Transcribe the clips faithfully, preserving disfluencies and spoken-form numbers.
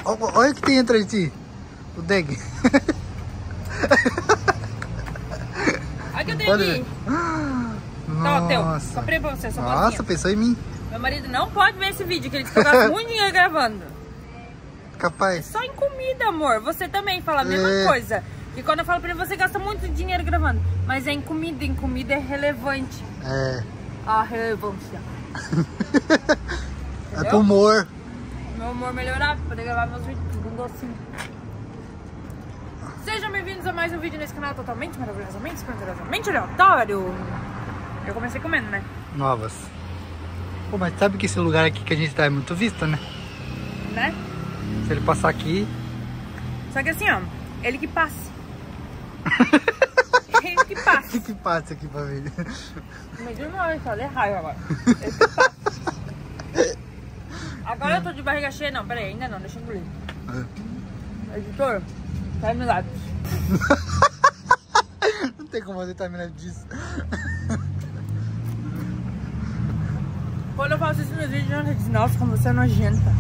Olha o que tem atrás de ti. O Deg. Olha que eu tenho aqui. Tá, Teu, comprei pra você essa bolinha. Nossa, pensou em mim. Meu marido não pode ver esse vídeo, que ele fica gastando muito dinheiro gravando. Capaz. Só em comida, amor. Você também fala a mesma É. coisa. Que quando eu falo pra ele, você gasta muito dinheiro gravando. Mas é em comida, em comida é relevante. É. A relevância. É pro humor. Meu humor melhorar, pra poder gravar meus vídeos tudo um docinho. Sejam bem-vindos a mais um vídeo nesse canal totalmente, maravilhosamente, esplendorosamente aleatório. Eu comecei comendo, né? Novas. Pô, mas sabe que esse lugar aqui que a gente tá é muito visto, né? Né? Se ele passar aqui... Só que assim, ó, ele que passe. Ele que passe. Ele que passa aqui pra ver. Mas eu não, eu falei raiva agora. Ele que passe. Agora eu tô de barriga cheia, não, peraí, ainda não, deixa eu engolir. É. Editor, tá me lá. Não tem como você terminar disso. Quando eu faço isso nos vídeos, eu digo, nossa, como você é nojenta.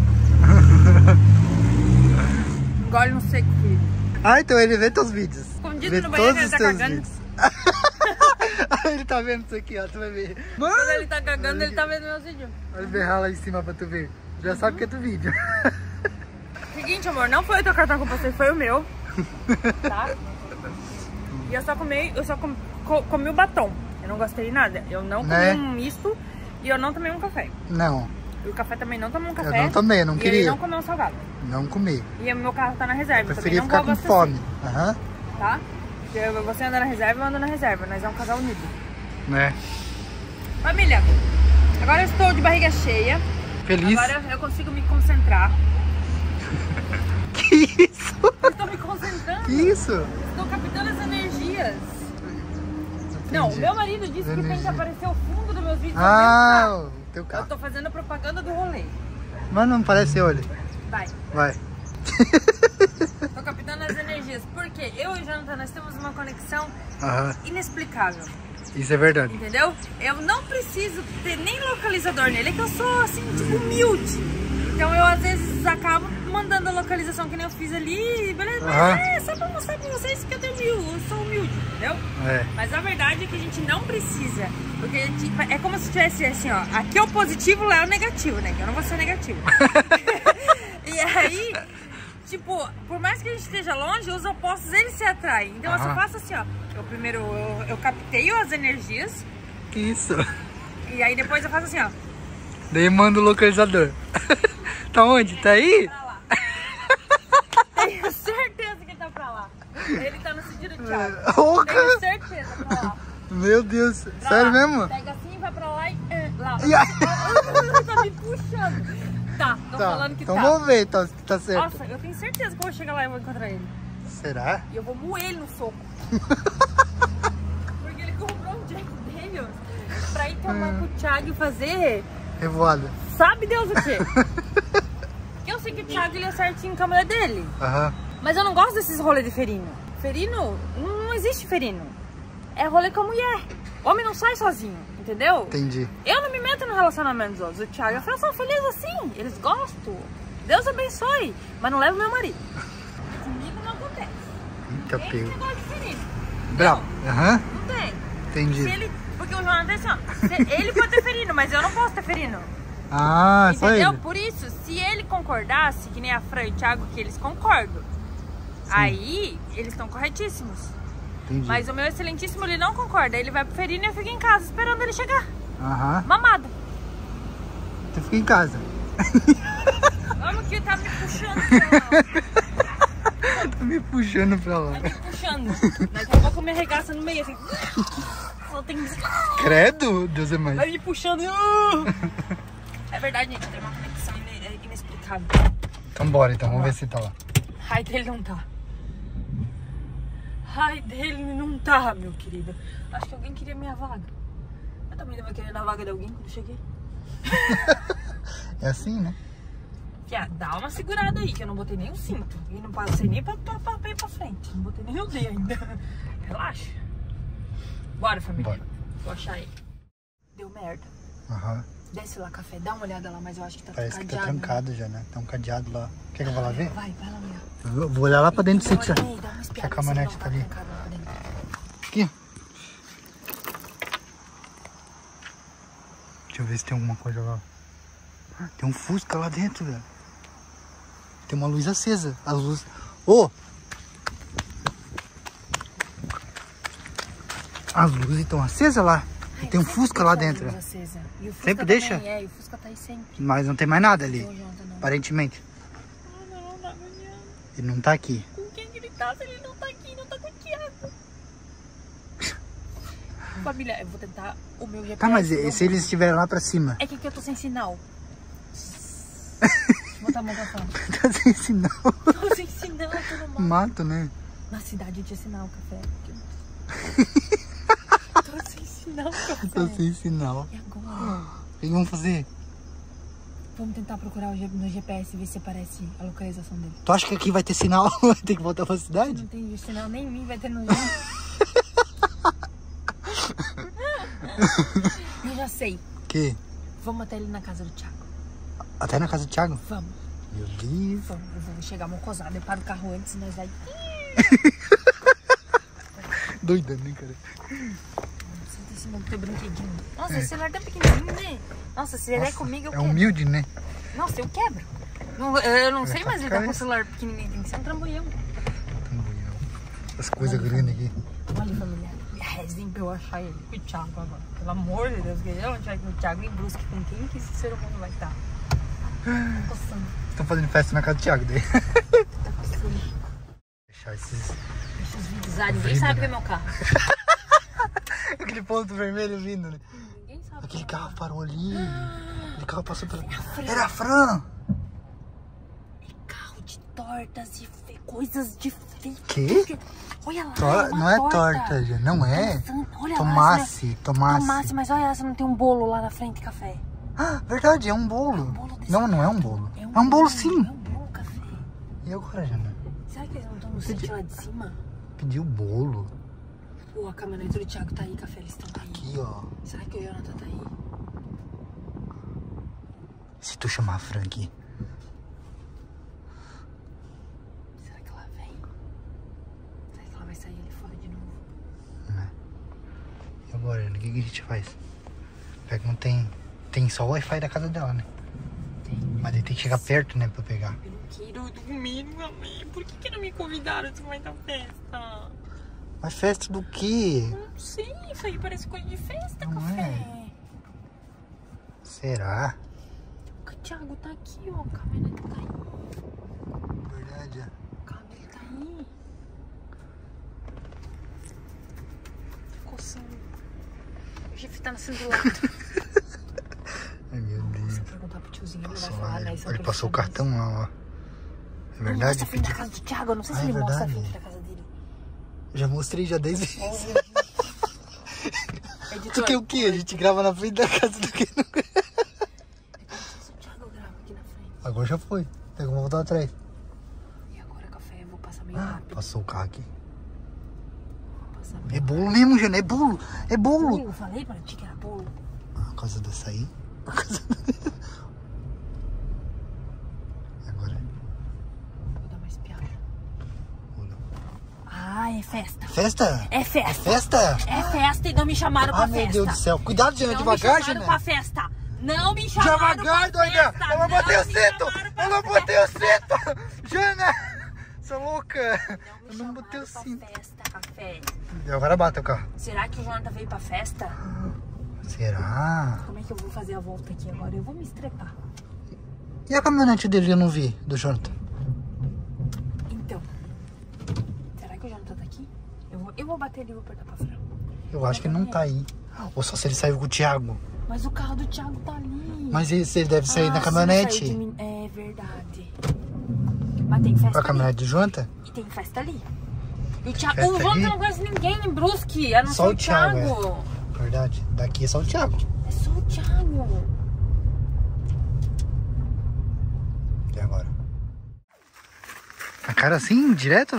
Engole no seco, filho. Ah, então ele vê teus vídeos. Escondido vê no banheiro, todos ele os tá teus cagando. vídeos. Ele tá vendo isso aqui, ó, tu vai ver. Mano, Quando ele tá cagando, ele tá vendo meus vídeos. olha ele berrar lá em cima pra tu ver. Já sabe que é teu vídeo. Seguinte, amor, não foi o teu cartão que eu passei, foi o meu. Tá? E eu só comi, eu só comi, co, comi o batom. Eu não gostei de nada. Eu não comi Né? um misto e eu não tomei um café. Não, E o café também não tomou um café. eu não tomei, eu não e queria. ele não comeu um salgado. Não comi. E o meu carro tá na reserva. Eu preferia também ficar não com vou abastecer, fome. Aham. tá? Porque você anda na reserva, eu ando na reserva. Nós é um casal unido. Né? Família, agora eu estou de barriga cheia. Feliz. Agora eu consigo me concentrar. Que isso? Eu estou me concentrando. Que isso? Estou captando as energias. Não, o meu marido disse que tem que aparecer o fundo dos meus vídeos. Ah, no meu o teu carro. carro. Eu tô fazendo propaganda do rolê. Mas não parece olho. Vai. Vai. Tô captando as energias. Porque eu e o Jonathan, nós temos uma conexão Aham. inexplicável. Isso é verdade. Entendeu? Eu não preciso ter nem localizador nele. É que eu sou, assim, tipo, humilde. Então eu, às vezes, acabo mandando a localização que nem eu fiz ali. Beleza? Mas Aham. é só pra mostrar pra vocês que eu tenho humilde. Eu sou humilde, entendeu? É. Mas a verdade é que a gente não precisa. Porque tipo, é como se tivesse assim, ó. Aqui é o positivo, lá é o negativo, né? Que eu não vou ser negativo. E aí, tipo, por mais que a gente esteja longe, os opostos eles se atraem. Então eu Aham. só faço assim, ó. Eu primeiro eu, eu captei as energias. Que isso? E aí depois eu faço assim, ó. Daí manda o localizador. Tá onde? Tá aí? Pra lá. Tenho certeza que ele tá pra lá. Ele tá no sentido de Thiago. Ô, Tenho cara. certeza pra lá. Meu Deus. Pra Sério lá. mesmo? Pega assim, vai pra lá e... é, lá. E aí? Ele tá me puxando. Tá, tô Tá, falando que então tá. vamos ver, tá, tá certo. Nossa, eu tenho certeza que eu vou chegar lá e vou encontrar ele. Será? E eu vou moer ele no soco. Porque ele comprou um Jack Daniels pra ir tomar com o Thiago e fazer... Revoada. Sabe Deus o quê? Eu sei que o Thiago ele é certinho com a mulher dele. Aham. Mas eu não gosto desses rolês de ferino. Ferino, não, não existe ferino. É rolê com a mulher. Homem não sai sozinho, entendeu? Entendi. Eu não me meto no relacionamento dos outros. O Thiago e a Fran são felizes assim. Eles gostam. Deus abençoe. Mas não leva meu marido. Comigo não acontece. Eita, Tem pego. negócio de ferino. Bravo. Aham. Não tem. Entendi. Se ele, porque o Jonathan é assim, ó. se- Ele pode ter ferino, mas eu não posso ter ferino. Ah, só Entendeu? ele. Por isso, se ele concordasse, que nem a Fran e o Thiago, que eles concordam, aí eles estão corretíssimos. Entendi. Mas o meu excelentíssimo, ele não concorda. Ele vai pro ferino e eu fico em casa esperando ele chegar. Aham. Mamado. Você fica em casa. Vamos que tá me puxando pra lá. Tá me puxando pra lá. Tá me puxando. Daqui a pouco eu me arregaça no meio assim. Só tem... Credo, Deus é mais. Vai me puxando. É verdade, gente. Tem uma conexão ine- inexplicável. Então bora, então. Vamos ver se tá lá. Ai, dele não tá. Ai, dele não tá, meu querido. Acho que alguém queria minha vaga. Eu também vai querer dar vaga de alguém quando eu cheguei. É assim, né? Fia, dá uma segurada aí, que eu não botei nem o cinto. E não passei nem pra, pra, pra, pra ir pra frente. Não botei nem o D ainda. Relaxa. Bora, família. Bora. Vou achar ele. Deu merda. Aham. Desce lá, café. Dá uma olhada lá, mas eu acho que tá Parece cadeado. que tá trancado, né? Já, né? Tá um cadeado lá. Quer que eu vá lá ver? Vai, vai lá olhar. Eu vou olhar lá pra dentro do Dá uma sítio. olhada aí, dá uma espiada, Que a caminhonete se tá não ali. trancado lá pra dentro. Aqui. Deixa eu ver se tem alguma coisa lá. Tem um Fusca lá dentro, velho. Tem uma luz acesa. As luzes... Ô! Oh! As luzes estão acesas lá. Ai, tem um Fusca lá dentro. E o Fusca Sempre deixa? Também, é, e o Fusca tá aí sempre. Mas não tem mais nada ali. Não, não, não. Aparentemente. Ah, não, não, não. Ele não tá aqui. Com quem que ele tá? Se ele não tá aqui, não tá com o Thiago. Família, eu vou tentar o meu G P S. Tá, mas e se eles estiverem lá pra cima? É que aqui eu tô sem sinal. Vou botar a mão pra fora. Tá sem sinal. Tô sem sinal, tô no mato. Mato, né? Na cidade tinha sinal, café. Tô sem sinal, café. Tô sem sinal. E agora? O que vamos fazer? Vamos tentar procurar o G- no G P S e ver se aparece a localização dele. Tu acha que aqui vai ter sinal? Vai ter que voltar pra cidade? Não tem sinal nem em mim, vai ter no Eu já sei. Que? Vamos até ali na casa do Thiago. Até na casa do Thiago? Vamos. Meu Deus. Vamos. Eu vou chegar mocosada. Eu paro o carro antes e nós vai... Doida, né, cara? Senta em cima do teu brinquedinho. Nossa, É. esse celular tá pequenininho, né? Nossa, se ele é Nossa, comigo, eu é quebro. humilde, né? Nossa, eu quebro. Não, eu não Olha sei pra mais lidar cara. com o celular pequenininho. Tem que ser um trambolhão. As coisas grandes aqui. Olha, família. Me rezinha pra eu achar ele. O Thiago agora. Pelo amor de Deus, que eu não tiver com o Thiago em Brusque. Com quem que esse ser humano vai estar? Tá coçando. Estão fazendo festa na casa do Thiago daí. Tá coçando. Deixar esses... Deixa os vídeos lá. Ninguém Vida, sabe que né? é meu carro. Aquele ponto vermelho vindo, né? Ninguém sabe. Aquele que é meu carro parou ali. Aquele carro passou pela... Fran. Era a Fran! É carro de tortas e fe... coisas de feito. Que? Olha lá, Tor- é uma Não é torta. torta, já. Não é? Olha Tomasse, lá, tomasse. Tomasse, mas olha, você não tem um bolo lá na frente, café. Ah, verdade, é um bolo. um bolo desse Não, não é um bolo. É um bolo sim. É um bolo, café. E agora, Jana? Será que eles não estão no sítio lá de cima? Pediu bolo. Pô, a caminhonete do Thiago tá aí, café, eles estão aí. Aqui, ó. Será que o Jonathan tá aí? Se tu chamar a Fran aqui. Será que ela vem? Será que ela vai sair ali fora de novo? Né? E agora, Jana? O que que a gente faz? Pega, não tem... Tem só o Wi-Fi da casa dela, né? Tem. Mas aí tem que chegar perto, né, pra pegar. Eu não quero dormir, meu amigo. Por que, que não me convidaram se vai dar festa? Mas festa do quê? Não sei, isso aí parece coisa de festa, Não café. é. Será? O Thiago tá aqui, ó. A caminhonete tá aí. Verdade, é. O carro dele tá aí. Coçando. O Jeff tá nascendo do lado. Ai, meu Deus. Se perguntar pro tiozinho, ele vai Passou falar, lá, né? ele, São ele passou o profissionais. cartão lá, ó. É Não verdade? mostra a frente da Pedi- casa do Thiago. Eu não sei se Ah, é ele mostra a verdade. frente da casa dele. Já mostrei já dez vezes. É, editor. Tu quer o quê? A gente grava na frente da casa do que não quer. É como se o Thiago grava aqui na frente. Agora já foi. Tem como voltar atrás. E agora, café, eu vou passar meio rápido. Passou o carro aqui. Vou passar meio É bolo mesmo, Jana. É bolo. É bolo. rápido. Eu falei pra ti que era bolo. Por causa dessa aí. Por causa da... Agora. Vou dar uma espiada. Vou dar. Ah, é festa. Festa? É É festa. festa? É festa e não me chamaram pra Ah, meu festa. Deus do céu. Cuidado, Jana. Não Devagar, me chamaram Jana. pra festa. Não me chamaram Devagar, pra doida. festa. Ela botei Não o me cinto. chamaram pra Ela festa. botei o cinto. Jana. Você é louca. Eu Não não me botei o chamaram cinto. pra festa, café. E agora bate o carro. Será que o Jonathan veio pra festa? Será? Como é que eu vou fazer a volta aqui agora? Eu vou me estrepar. E a caminhonete dele eu não vi, do Jonathan? Então, será que o Jonathan tá aqui? Eu vou, eu vou bater ali e vou perguntar pra Fran. Eu acho que ele não tá aí. Ou só se ele saiu com o Thiago. Mas o carro do Thiago tá ali. Mas esse ele deve sair Ah, na sim, caminhonete. saiu de mim. É verdade. Mas tem festa A caminhonete do Jonathan? ali. E tem festa ali. E o Thiago, festa o Jonathan ali? não conhece ninguém em Brusque, a não Só ser o o Thiago, Thiago. Verdade. Daqui é só o Thiago. É só o Thiago. E agora? A cara assim, direto?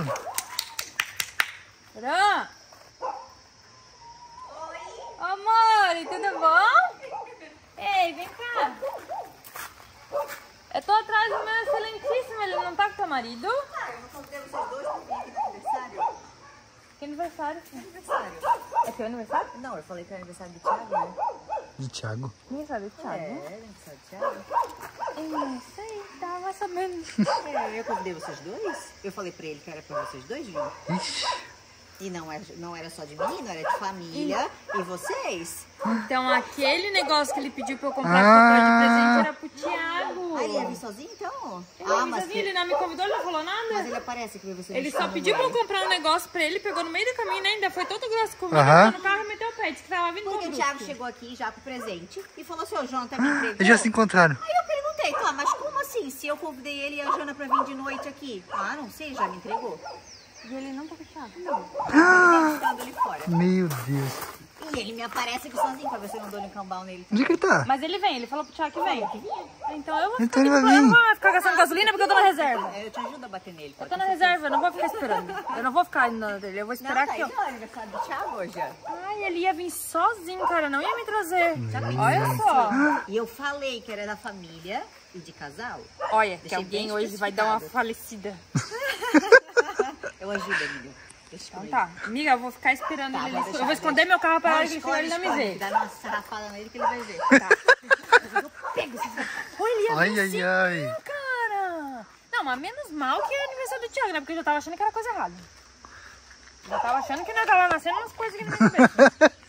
Fran? Oi. Amor, tudo bom? Ei, vem cá. Eu tô atrás do meu excelentíssimo, ele não tá com teu marido? Ah, eu não convidei vocês dois pra vir aqui pro aniversário? Que aniversário? Aniversário. É teu aniversário? Não, eu falei que era aniversário do Thiago, né? De Thiago. Aniversário do Thiago? É, aniversário do Thiago. Eu não sei, tava sabendo. É, eu convidei vocês dois. Eu falei pra ele que era pra vocês dois virem. Ixi. E não era, não era só de menino, era de família e vocês. Então aquele negócio que ele pediu pra eu comprar Ah. papai de presente era pro Thiago. Ah, ele ia vir sozinho então? Ele, ah, mas mas, assim, que- ele não me convidou, ele não falou mas nada. ele aparece que você Ele só pediu pra eu comprar um negócio pra ele, pegou no meio do caminho, né? Ainda foi todo grosso comigo, Aham. entrou no carro e meteu o pé, disse que tava vindo Porque todo o Thiago brusco. chegou aqui já com o presente e falou assim, ô Jonathan me entregou. Eles já se encontraram. Aí eu perguntei, tá, mas como assim? Se eu convidei ele e a Jana pra vir de noite aqui? Ah, não sei, já me entregou. E ele não tá com o Thiago? Não. Ele tá ali fora. Meu Deus. E ele me aparece aqui sozinho pra ver se eu não dou um cambal nele. Onde é que ele tá? Mas ele vem, ele falou pro Thiago que vem. Então eu vou ficar, Então ele aqui, vai eu não vir. vou ficar gastando gasolina porque eu tô na reserva. É, eu te ajudo a bater nele. Eu tô na reserva, eu não vou ficar esperando. Eu não vou ficar indo na dele, eu vou Não, esperar tá aqui, aí, ó. não, é aniversário do Thiago hoje. ó. Ai, ele ia vir sozinho, cara, não ia me trazer. Olha só. E eu falei que era da família e de casal. Olha, que Deixei alguém bem hoje vai dar uma especificado. falecida. Eu ajudo, amiga. Deixa Então comigo. tá. Amiga, eu vou ficar esperando Tá, ele. vai ali. deixar, Eu vou esconder meu carro pra Vai, hora que ele chegar, ele não me esconde, ver. Dá uma sarrafada nele que ele vai ver. Tá. Eu pego esses... Olha, ele ia Ai, vir ai, sim, ai. cara. Não, mas menos mal que é aniversário do Thiago, né? Porque eu já tava achando que era coisa errada. Já tava achando que não tava nascendo umas coisas que não me cabeça.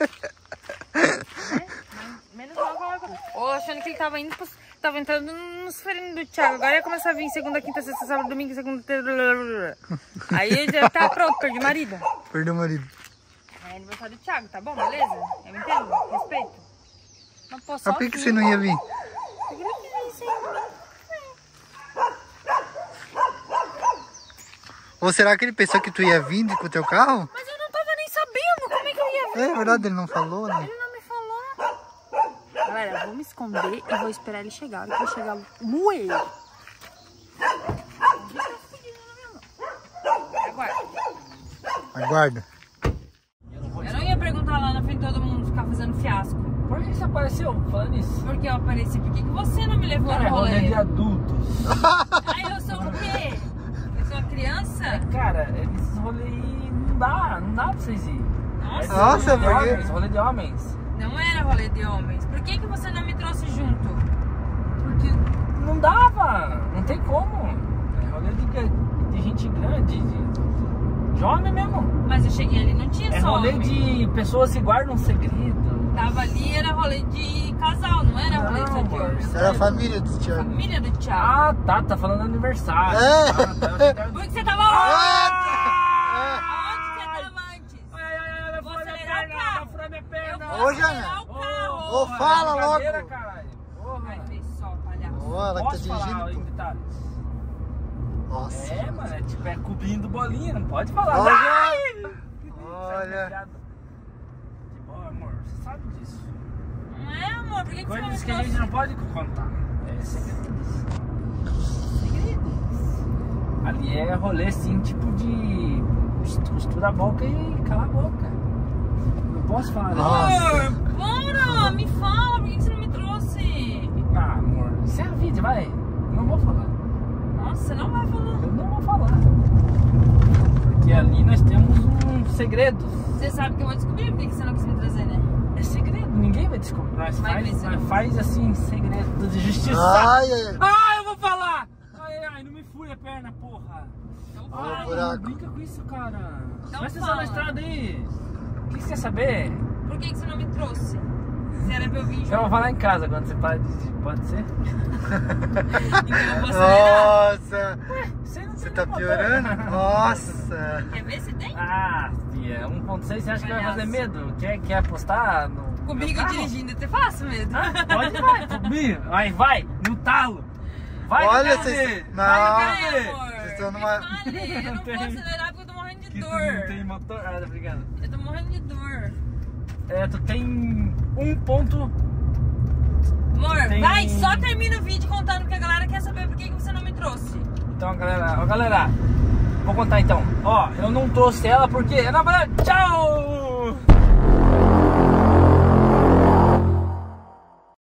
Né? Mas menos mal que eu... Ou achando que ele tava indo pros... Tava entrando nos ferinos do Thiago. Agora ia começar a vir segunda, quinta, sexta, sábado, domingo, segunda, terça... Aí já tá pronto, perdi o marido. Perdeu o marido. É aniversário do Thiago, tá bom? Beleza? Eu entendo, respeito. Não posso Mas por que, que você não ia vir? Porque ele quis vir sem mim. Ou será que ele pensou que tu ia vir com o teu carro? Mas eu não tava nem sabendo como é que eu ia vir. É verdade, ele não falou, né? Ele não me falou. Galera, eu vou me esconder e vou esperar ele chegar. Eu vou chegar no ele. Aguarda. Aguarda. Eu não ia perguntar lá na frente de todo mundo ficar fazendo fiasco. Por que você apareceu falando isso? Porque eu apareci. Por que que você não me levou Cara, é no rolê rolê? de adultos. Ai, eu sou o quê? Eu sou uma criança? Cara, esses rolê aí não dá, não dá pra vocês ir. Nossa. Nossa, rolê de por quê? homens, rolê de homens. Não era rolê de homens. Por que que você não me trouxe junto? Porque não dava, não tem como. É rolê de, de gente grande, de, de homem mesmo. Mas eu cheguei ali, não tinha É só rolê homem. de pessoas que guardam segredo. Tava ali, era rolê de casal, não era rolê Não, de mano. adultos. Era a família do Thiago. Família do Thiago. Ah, tá, tá falando aniversário. É. Ah, tá, eu tava- Por que você tava Ah, onde? tá. Aonde você tava antes? Ai, ai, ai, vai Vou furar minha acelerar o perna, carro. vai furar minha perna. Eu vou Ô, acelerar Jana. o carro. Ô, fala brincadeira, logo. caralho. Porra. Vai ver só, palhaço. Ó, ela que tá Posso falar dirigindo. em pô. detalhes? Nossa. É, mano, é tipo, é cobrindo bolinha, não pode falar. Olha. Ai! Olha. Tipo, ó, amor, você sabe disso. Não é, amor? Por que, que você não me Coisas que a trouxe? gente não pode contar. É segredos. Segredos. Ali é rolê, assim, tipo de... estu- Estuda a boca e cala a boca. Não posso falar Nossa. disso. Amor, bora, me fala. Por que, que você não me trouxe? Ah, amor, isso é a vida, vai. Não vou falar. Nossa, você não vai falar. Eu não vou falar. Porque ali nós temos um segredo. Você sabe que eu vou descobrir por que que você não quis me trazer, né? É segredo, ninguém vai descobrir. Nós Vai faz, ver se nós não. faz assim, segredo de justiça. Ai, ai, ai. Ah, eu vou falar! Ai, ai, não me fure a perna, porra. Então Ó, fala. Ai, buraco. não brinca com isso, cara. Então Presta atenção fala. na estrada aí. O que você quer saber? Por que, que você não me trouxe? Se era pra eu vir junto. Eu vou falar em casa quando você para de... Pode ser? Então eu vou acelerar. Nossa. Você não Você tem tá nem piorando? motor. Nossa. Quer ver se tem? Ah, filha, um ponto seis você acha que vai Palhaço. fazer medo? Quer, quer apostar no Comigo meu carro? dirigindo, eu faço medo. Ah, pode vai, comigo. Vai, vai, no talo. Vai, Olha, vai, vocês- vai, não. vai, Ai, amor, Vocês estão me numa- fale, eu não vou Tem. acelerar porque eu tô morrendo de Que tu dor. não tem motor. Ah, tá brincando. Eu tô morrendo de dor. É, tu tem um ponto. Amor, Tem- vai, só termina o vídeo contando porque a galera quer saber por que que você não me trouxe. Então, galera, ó, galera, vou contar então. Ó, eu não trouxe ela porque. Na verdade, tchau!